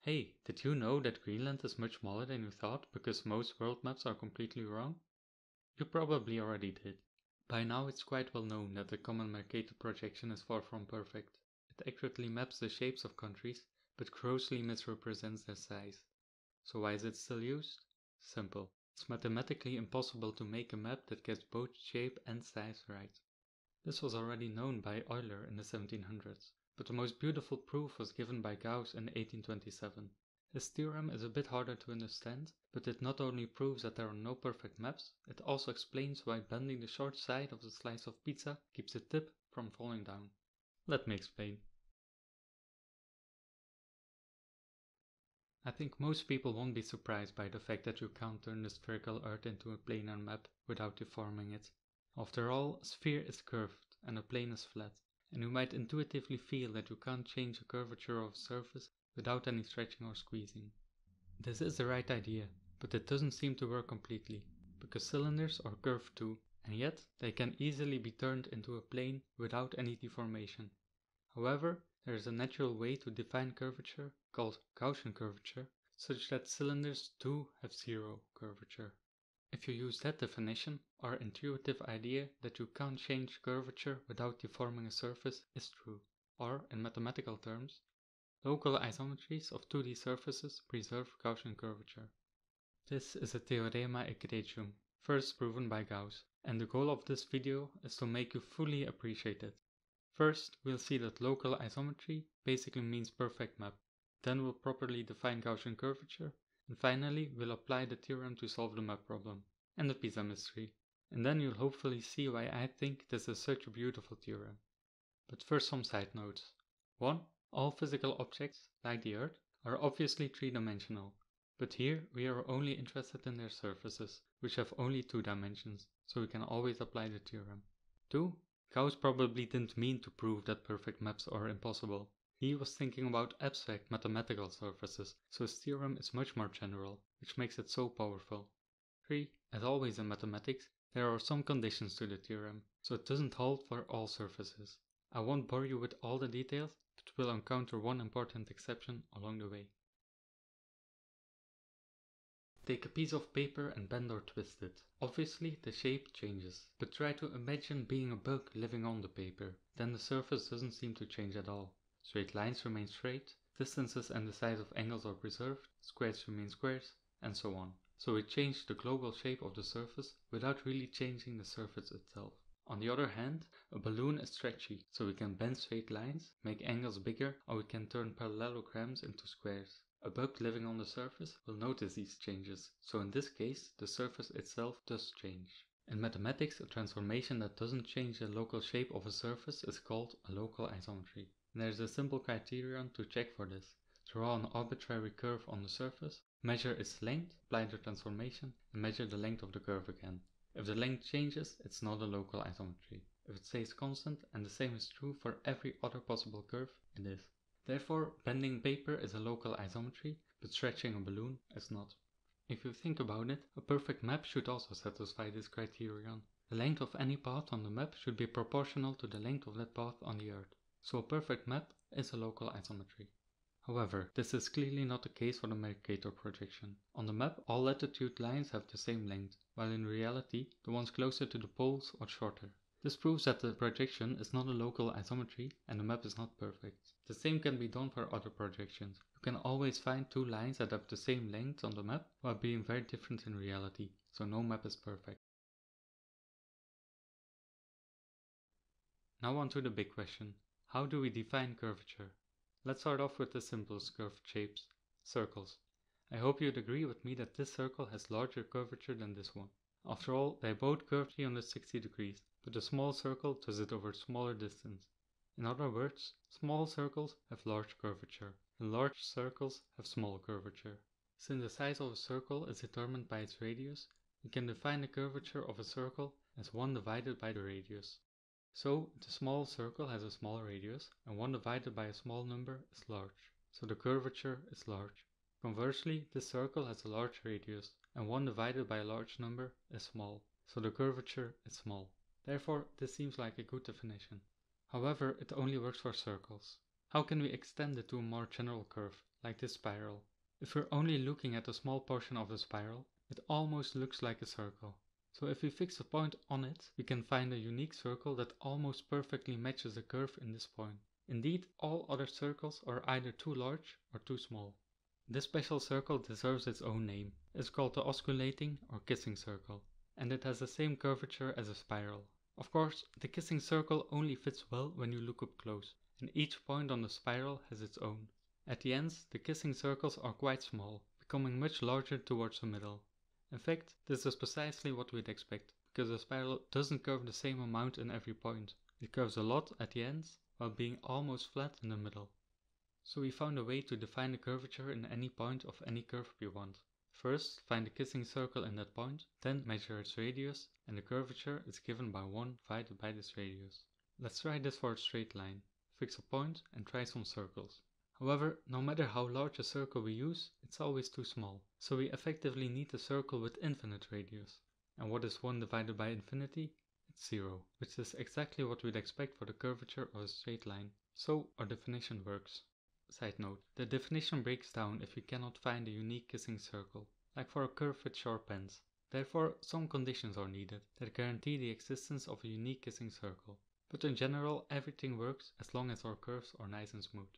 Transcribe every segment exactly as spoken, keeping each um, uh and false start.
Hey, did you know that Greenland is much smaller than you thought because most world maps are completely wrong? You probably already did. By now it's quite well known that the common Mercator projection is far from perfect. It accurately maps the shapes of countries, but grossly misrepresents their size. So why is it still used? Simple. It's mathematically impossible to make a map that gets both shape and size right. This was already known by Euler in the seventeen hundreds, but the most beautiful proof was given by Gauss in eighteen twenty-seven. His theorem is a bit harder to understand, but it not only proves that there are no perfect maps, it also explains why bending the short side of the slice of pizza keeps the tip from falling down. Let me explain. I think most people won't be surprised by the fact that you can't turn the spherical Earth into a planar map without deforming it. After all, a sphere is curved and a plane is flat, and you might intuitively feel that you can't change the curvature of a surface without any stretching or squeezing. This is the right idea, but it doesn't seem to work completely, because cylinders are curved too, and yet they can easily be turned into a plane without any deformation. However, there is a natural way to define curvature, called Gaussian curvature, such that cylinders too have zero curvature. If you use that definition, our intuitive idea that you can't change curvature without deforming a surface is true. Or, in mathematical terms, local isometries of two D surfaces preserve Gaussian curvature. This is a Theorema Egregium, first proven by Gauss, and the goal of this video is to make you fully appreciate it. First, we'll see that local isometry basically means perfect map. Then we'll properly define Gaussian curvature, and finally we'll apply the theorem to solve the map problem, and the pizza mystery. And then you'll hopefully see why I think this is such a beautiful theorem. But first some side notes. one. All physical objects, like the Earth, are obviously three-dimensional, but here we are only interested in their surfaces, which have only two dimensions, so we can always apply the theorem. two. Gauss probably didn't mean to prove that perfect maps are impossible. He was thinking about abstract mathematical surfaces, so his theorem is much more general, which makes it so powerful. three. As always in mathematics, there are some conditions to the theorem, so it doesn't hold for all surfaces. I won't bore you with all the details, but we'll encounter one important exception along the way. Take a piece of paper and bend or twist it. Obviously the shape changes, but try to imagine being a bug living on the paper. Then the surface doesn't seem to change at all. Straight lines remain straight, distances and the size of angles are preserved, squares remain squares, and so on. So we change the global shape of the surface without really changing the surface itself. On the other hand, a balloon is stretchy, so we can bend straight lines, make angles bigger, or we can turn parallelograms into squares. A bug living on the surface will notice these changes, so in this case, the surface itself does change. In mathematics, a transformation that doesn't change the local shape of a surface is called a local isometry. And there's a simple criterion to check for this. Draw an arbitrary curve on the surface, measure its length, apply the transformation, and measure the length of the curve again. If the length changes, it's not a local isometry. If it stays constant, and the same is true for every other possible curve, it is. Therefore, bending paper is a local isometry, but stretching a balloon is not. If you think about it, a perfect map should also satisfy this criterion. The length of any path on the map should be proportional to the length of that path on the Earth. So a perfect map is a local isometry. However, this is clearly not the case for the Mercator projection. On the map, all latitude lines have the same length, while in reality, the ones closer to the poles are shorter. This proves that the projection is not a local isometry and the map is not perfect. The same can be done for other projections. You can always find two lines that have the same length on the map while being very different in reality, so no map is perfect. Now on to the big question. How do we define curvature? Let's start off with the simplest curved shapes, circles. I hope you'd agree with me that this circle has larger curvature than this one. After all, they both curve three hundred sixty degrees, but a small circle does it over a smaller distance. In other words, small circles have large curvature, and large circles have small curvature. Since the size of a circle is determined by its radius, we can define the curvature of a circle as one divided by the radius. So, the small circle has a small radius, and one divided by a small number is large, so the curvature is large. Conversely, this circle has a large radius, and one divided by a large number is small, so the curvature is small. Therefore, this seems like a good definition. However, it only works for circles. How can we extend it to a more general curve, like this spiral. If we're only looking at a small portion of the spiral, it almost looks like a circle. So if we fix a point on it, we can find a unique circle that almost perfectly matches the curve in this point. Indeed, all other circles are either too large or too small. This special circle deserves its own name. It's called the osculating or kissing circle, and it has the same curvature as a spiral. Of course, the kissing circle only fits well when you look up close, and each point on the spiral has its own. At the ends, the kissing circles are quite small, becoming much larger towards the middle. In fact, this is precisely what we'd expect, because the spiral doesn't curve the same amount in every point. It curves a lot at the ends, while being almost flat in the middle. So we found a way to define the curvature in any point of any curve we want. First, find the kissing circle in that point, then measure its radius, and the curvature is given by one divided by this radius. Let's try this for a straight line. Fix a point and try some circles. However, no matter how large a circle we use, it's always too small, so we effectively need a circle with infinite radius. And what is one divided by infinity? It's zero, which is exactly what we'd expect for the curvature of a straight line. So our definition works. Side note, the definition breaks down if we cannot find a unique kissing circle, like for a curve with sharp ends. Therefore, some conditions are needed that guarantee the existence of a unique kissing circle. But in general, everything works as long as our curves are nice and smooth.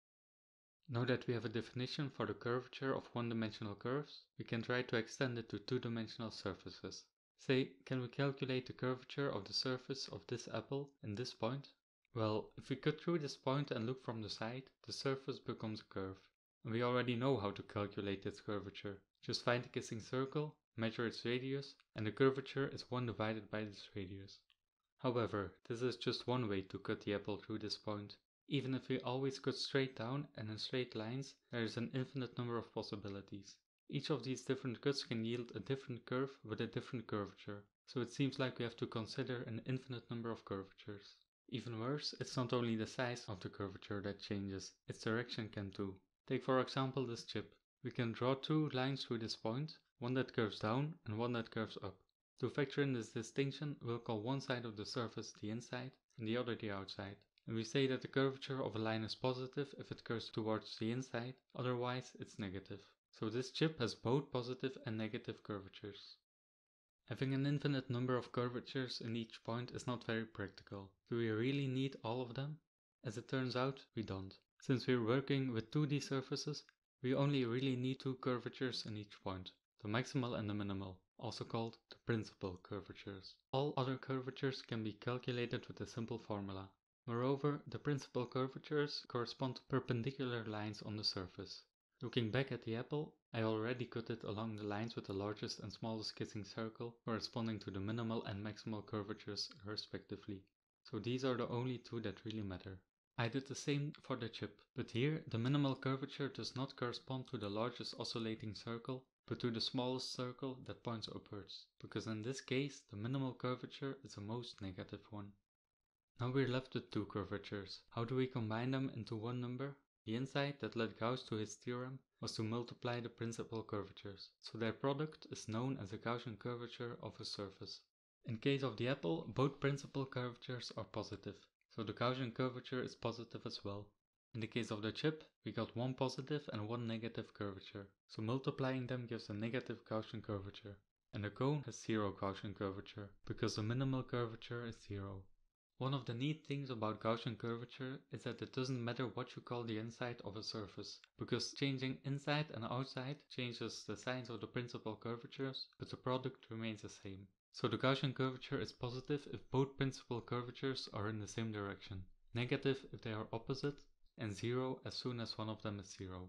Now that we have a definition for the curvature of one-dimensional curves, we can try to extend it to two-dimensional surfaces. Say, can we calculate the curvature of the surface of this apple in this point? Well, if we cut through this point and look from the side, the surface becomes a curve. And we already know how to calculate its curvature. Just find the kissing circle, measure its radius, and the curvature is one divided by this radius. However, this is just one way to cut the apple through this point. Even if we always cut straight down and in straight lines, there is an infinite number of possibilities. Each of these different cuts can yield a different curve with a different curvature, so it seems like we have to consider an infinite number of curvatures. Even worse, it's not only the size of the curvature that changes, its direction can too. Take for example this chip. We can draw two lines through this point, one that curves down and one that curves up. To factor in this distinction, we'll call one side of the surface the inside and the other the outside. And we say that the curvature of a line is positive if it curves towards the inside, otherwise it's negative. So this chip has both positive and negative curvatures. Having an infinite number of curvatures in each point is not very practical. Do we really need all of them? As it turns out, we don't. Since we're working with two D surfaces, we only really need two curvatures in each point, the maximal and the minimal, also called the principal curvatures. All other curvatures can be calculated with a simple formula. Moreover, the principal curvatures correspond to perpendicular lines on the surface. Looking back at the apple, I already cut it along the lines with the largest and smallest kissing circle corresponding to the minimal and maximal curvatures respectively. So these are the only two that really matter. I did the same for the chip, but here the minimal curvature does not correspond to the largest oscillating circle, but to the smallest circle that points upwards, because in this case the minimal curvature is the most negative one. Now we're left with two curvatures. How do we combine them into one number? The insight that led Gauss to his theorem was to multiply the principal curvatures, so their product is known as the Gaussian curvature of a surface. In case of the apple, both principal curvatures are positive, so the Gaussian curvature is positive as well. In the case of the chip, we got one positive and one negative curvature, so multiplying them gives a negative Gaussian curvature. And the cone has zero Gaussian curvature, because the minimal curvature is zero. One of the neat things about Gaussian curvature is that it doesn't matter what you call the inside of a surface, because changing inside and outside changes the signs of the principal curvatures, but the product remains the same. So the Gaussian curvature is positive if both principal curvatures are in the same direction, negative if they are opposite, and zero as soon as one of them is zero.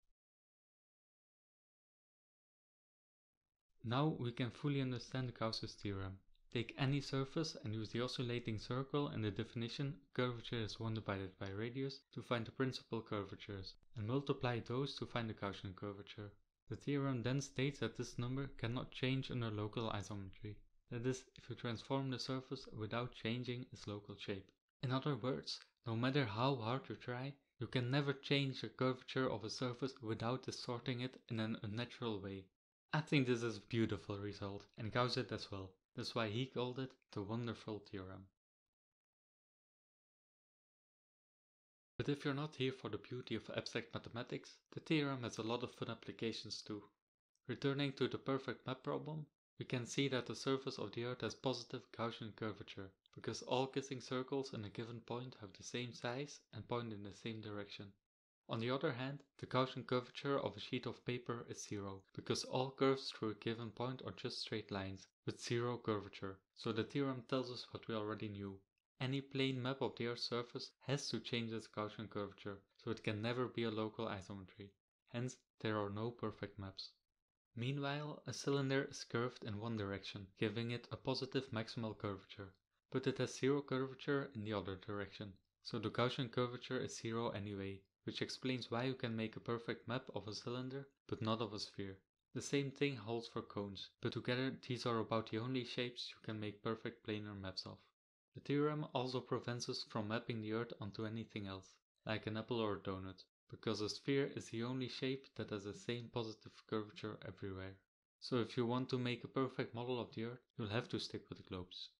Now we can fully understand Gauss's theorem. Take any surface and use the oscillating circle in the definition curvature is one divided by radius to find the principal curvatures, and multiply those to find the Gaussian curvature. The theorem then states that this number cannot change under local isometry. That is, if you transform the surface without changing its local shape. In other words, no matter how hard you try, you can never change the curvature of a surface without distorting it in an unnatural way. I think this is a beautiful result, and Gauss did as well. That's why he called it the wonderful theorem. But if you're not here for the beauty of abstract mathematics, the theorem has a lot of fun applications too. Returning to the perfect map problem, we can see that the surface of the Earth has positive Gaussian curvature, because all kissing circles in a given point have the same size and point in the same direction. On the other hand, the Gaussian curvature of a sheet of paper is zero, because all curves through a given point are just straight lines, with zero curvature, so the theorem tells us what we already knew. Any plane map of the Earth's surface has to change its Gaussian curvature, so it can never be a local isometry. Hence, there are no perfect maps. Meanwhile, a cylinder is curved in one direction, giving it a positive maximal curvature, but it has zero curvature in the other direction, so the Gaussian curvature is zero anyway, which explains why you can make a perfect map of a cylinder, but not of a sphere. The same thing holds for cones, but together these are about the only shapes you can make perfect planar maps of. The theorem also prevents us from mapping the Earth onto anything else, like an apple or a donut, because a sphere is the only shape that has the same positive curvature everywhere. So if you want to make a perfect model of the Earth, you'll have to stick with globes.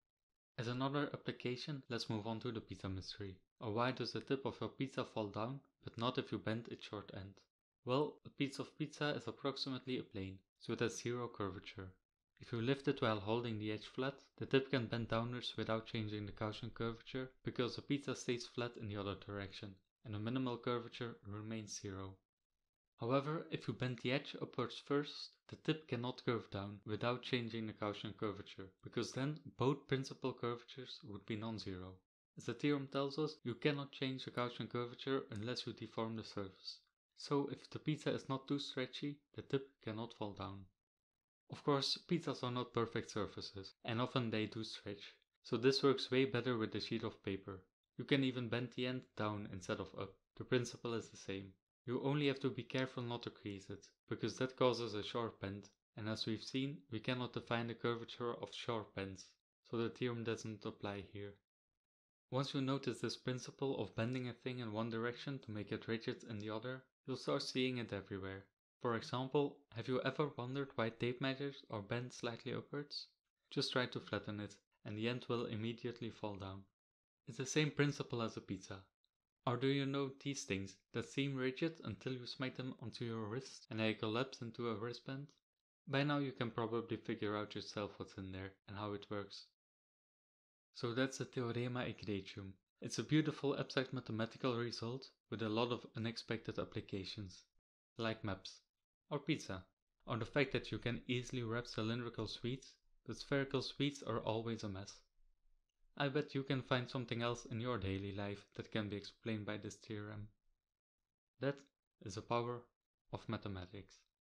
As another application, let's move on to the pizza mystery. Or why does the tip of your pizza fall down, but not if you bend its short end? Well, a piece of pizza is approximately a plane, so it has zero curvature. If you lift it while holding the edge flat, the tip can bend downwards without changing the Gaussian curvature, because the pizza stays flat in the other direction, and the minimal curvature remains zero. However, if you bend the edge upwards first, the tip cannot curve down without changing the Gaussian curvature, because then both principal curvatures would be non-zero. As the theorem tells us, you cannot change the Gaussian curvature unless you deform the surface. So if the pizza is not too stretchy, the tip cannot fall down. Of course, pizzas are not perfect surfaces, and often they do stretch, so this works way better with a sheet of paper. You can even bend the end down instead of up. The principle is the same. You only have to be careful not to crease it, because that causes a sharp bend, and as we've seen, we cannot define the curvature of sharp bends, so the theorem doesn't apply here. Once you notice this principle of bending a thing in one direction to make it rigid in the other, you'll start seeing it everywhere. For example, have you ever wondered why tape measures are bent slightly upwards? Just try to flatten it, and the end will immediately fall down. It's the same principle as a pizza. Or do you know these things that seem rigid until you smite them onto your wrist and they collapse into a wristband? By now you can probably figure out yourself what's in there and how it works. So that's the Theorema Egregium. It's a beautiful abstract mathematical result with a lot of unexpected applications, like maps, or pizza, or the fact that you can easily wrap cylindrical sweets, but spherical sweets are always a mess. I bet you can find something else in your daily life that can be explained by this theorem. That is the power of mathematics.